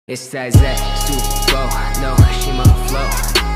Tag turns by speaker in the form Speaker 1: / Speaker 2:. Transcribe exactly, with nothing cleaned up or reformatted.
Speaker 1: It's that Z, Super Bowl, no, she my flow.